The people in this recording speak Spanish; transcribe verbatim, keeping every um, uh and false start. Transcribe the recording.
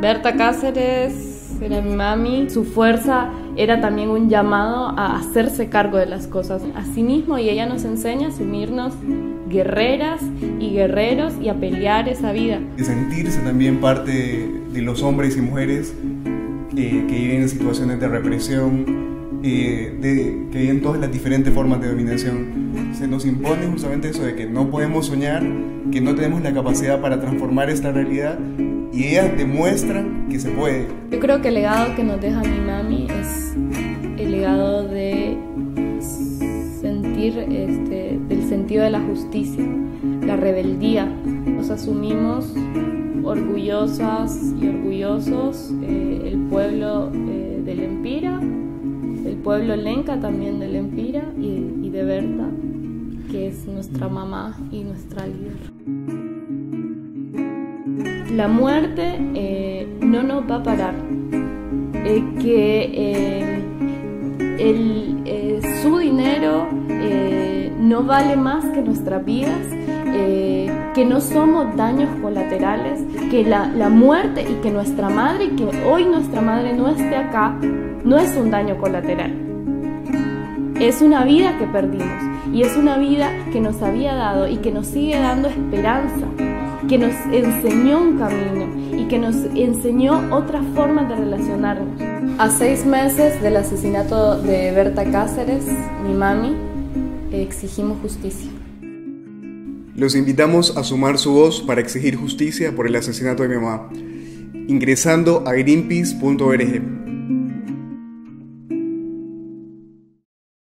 Berta Cáceres era mi mami. Su fuerza era también un llamado a hacerse cargo de las cosas a sí mismo, y ella nos enseña a asumirnos guerreras y guerreros y a pelear esa vida. De sentirse también parte de los hombres y mujeres eh, que viven en situaciones de represión, eh, de, que viven todas las diferentes formas de dominación. Se nos impone justamente eso de que no podemos soñar, que no tenemos la capacidad para transformar esta realidad, y ellas demuestran que se puede. Yo creo que el legado que nos deja mi mami es el legado de sentir, este, del sentido de la justicia, la rebeldía. Nos asumimos orgullosas y orgullosos, eh, el pueblo eh, del Empira, el pueblo lenca también del Empira, y, y de Berta, que es nuestra mamá y nuestra líder. La muerte eh, no nos va a parar, eh, que eh, el, eh, su dinero eh, no vale más que nuestras vidas, eh, que no somos daños colaterales, que la, la muerte y que nuestra madre, y que hoy nuestra madre no esté acá, no es un daño colateral. Es una vida que perdimos, y es una vida que nos había dado y que nos sigue dando esperanza, que nos enseñó un camino y que nos enseñó otras formas de relacionarnos. A seis meses del asesinato de Berta Cáceres, mi mami, exigimos justicia. Los invitamos a sumar su voz para exigir justicia por el asesinato de mi mamá, ingresando a greenpeace punto org.